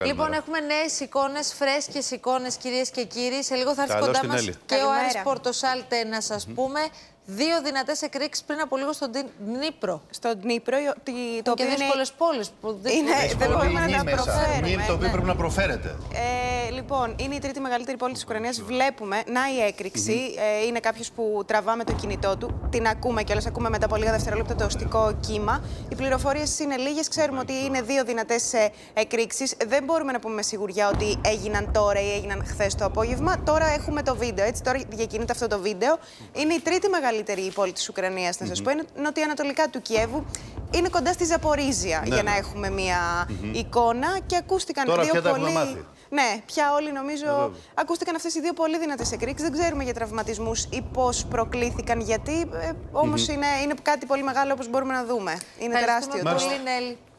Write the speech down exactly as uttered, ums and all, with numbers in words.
Λοιπόν, έχουμε νέες εικόνες, φρέσκες εικόνες, κυρίες και κύριοι. Σε λίγο θα έρθει Καλώς κοντά την μας Έλλη. και ο Άρης Πορτοσάλτε να σας mm-hmm. πούμε. Δύο δυνατές εκρήξεις πριν από λίγο στον Δνήπρο. Στον Δνήπρο, το, το οποίο είναι δύσκολες πόλεις. Που είναι, δεν μπορούμε να τα προφέρουμε. Είναι το οποίο ναι. πρέπει να προφέρετε. Ε, λοιπόν, είναι η τρίτη μεγαλύτερη πόλη της Ουκρανίας. Βλέπουμε, να η έκρηξη. Mm-hmm. ε, είναι κάποιος που τραβά με το κινητό του. Την ακούμε κιόλας, ακούμε μετά από λίγα δευτερόλεπτα το οστικό κύμα. Οι πληροφορίες είναι λίγες. Ξέρουμε ότι είναι δύο δυνατές εκρήξεις. Δεν μπορούμε να πούμε με σιγουριά ότι έγιναν τώρα ή έγιναν χθες το απόγευμα. Τώρα έχουμε το βίντεο. Έτσι, τώρα διακινείται αυτό το βίντεο. Είναι η τρίτη μεγαλύτερη πόλη της Ουκρανίας, να σας mm-hmm. πω. Είναι νοτιοανατολικά του Κιέβου. Είναι κοντά στη Ζαπορίζια, ναι, για να έχουμε μία mm-hmm. εικόνα. Και ακούστηκαν τώρα δύο πια πολύ. μάθει. Ναι, πια όλοι νομίζω yeah, ακούστηκαν αυτές οι δύο πολύ δυνατές εκρήξεις. Δεν ξέρουμε για τραυματισμούς ή πώς προκλήθηκαν, γιατί ε, όμως mm-hmm. είναι, είναι κάτι πολύ μεγάλο όπως μπορούμε να δούμε. Είναι τεράστιο. Ευχαριστούμε πολύ, Νέλη.